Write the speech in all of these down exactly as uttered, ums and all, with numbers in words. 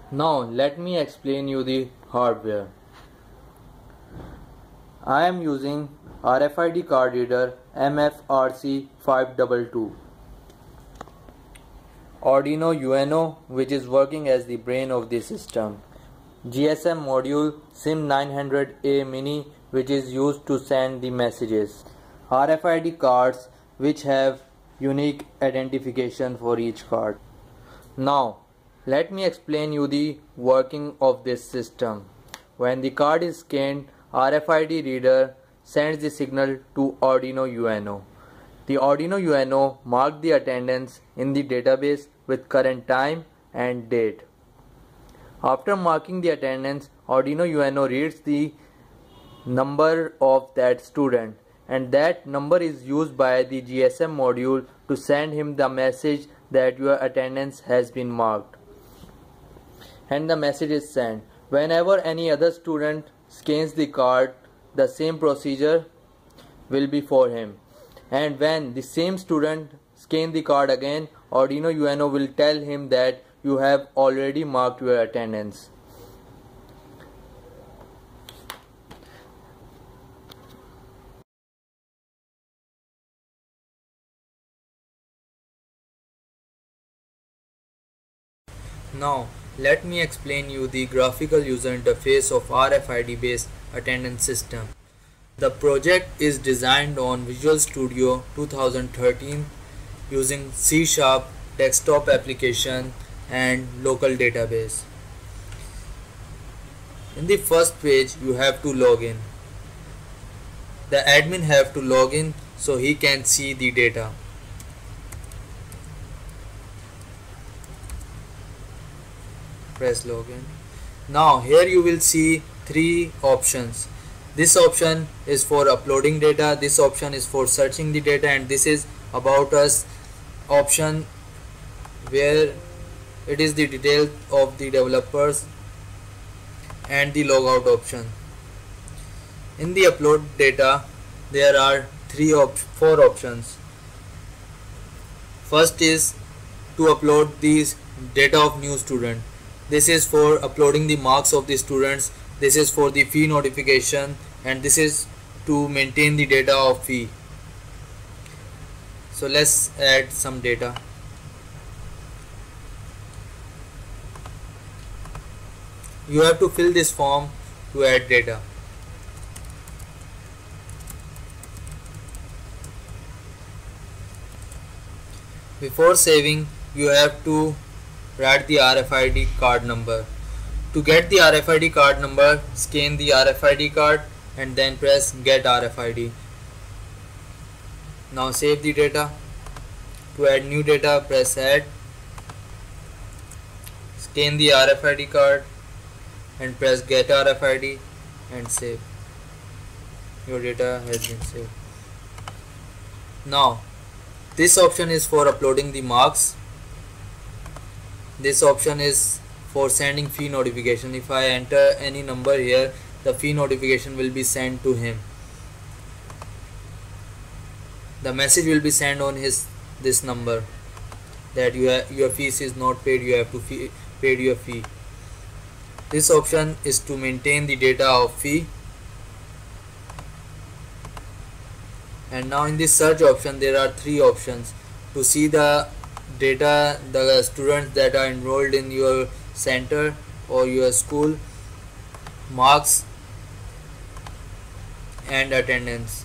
Now let me explain you the hardware. I am using R F I D card reader M F R C five two two, Arduino Uno, which is working as the brain of the system, G S M module SIM nine hundred A mini, which is used to send the messages, R F I D cards which have unique identification for each card. Now let me explain you the working of this system. When the card is scanned, R F I D reader sends the signal to Arduino Uno. The Arduino Uno marks the attendance in the database with current time and date. After marking the attendance, Arduino Uno reads the number of that student, and that number is used by the G S M module to send him the message that your attendance has been marked. And the message is sent. Whenever any other student scans the card, the same procedure will be for him. And when the same student scans the card again, Arduino Uno will tell him that you have already marked your attendance. Now let me explain you the graphical user interface of R F I D based attendance system. The project is designed on Visual Studio two thousand thirteen using C sharp desktop application and local database. In the first page you have to log in. The admin have to log in so he can see the data. Press login. Now here you will see three options. This option is for uploading data, this option is for searching the data, and this is about us option where it is the details of the developers, and the logout option. In the upload data there are three op four options. First is to upload these data of new student. This is for uploading the marks of the students, this is for the fee notification, and this is to maintain the data of fee. So let's add some data. You have to fill this form to add data. Before saving, you have to write the R F I D card number. To get the R F I D card number, scan the R F I D card and then press get R F I D. Now save the data. To add new data, press add. Scan the R F I D card and press get R F I D and save. Your data has been saved. Now this option is for uploading the marks. This option is for sending fee notification. If I enter any number here, the fee notification will be sent to him. The message will be sent on his this number that you have, your fees is not paid, you have to fee, paid your fee. This option is to maintain the data of fee. And now in this search option there are three options to see the data, the students that are enrolled in your center or your school, marks and attendance.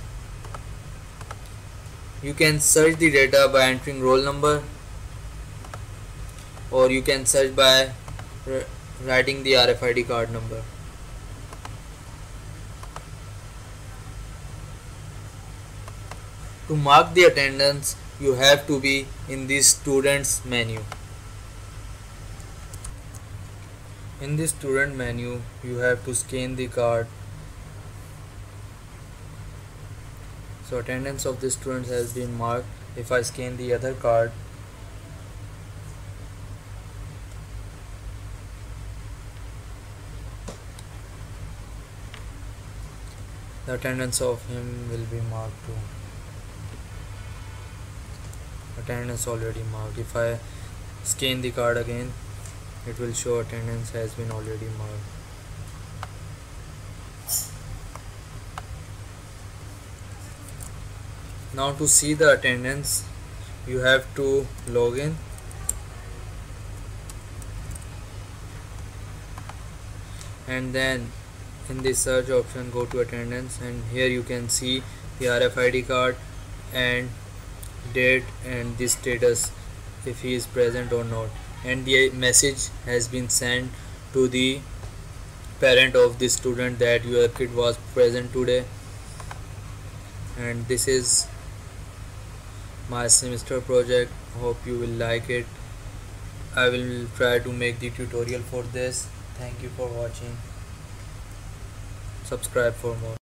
You can search the data by entering roll number, or you can search by writing the R F I D card number. To mark the attendance, you have to be in the students menu. In the student menu, you have to scan the card. So attendance of the students has been marked. If I scan the other card, the attendance of him will be marked too. Attendance already marked. If I scan the card again, it will show attendance has been already marked. Now to see the attendance, you have to log in and then in the search option go to attendance, and here you can see the R F I D card and date and the status if he is present or not, and the message has been sent to the parent of the student that your kid was present today. And this is my semester project. Hope you will like it. I will try to make the tutorial for this. Thank you for watching. Subscribe for more.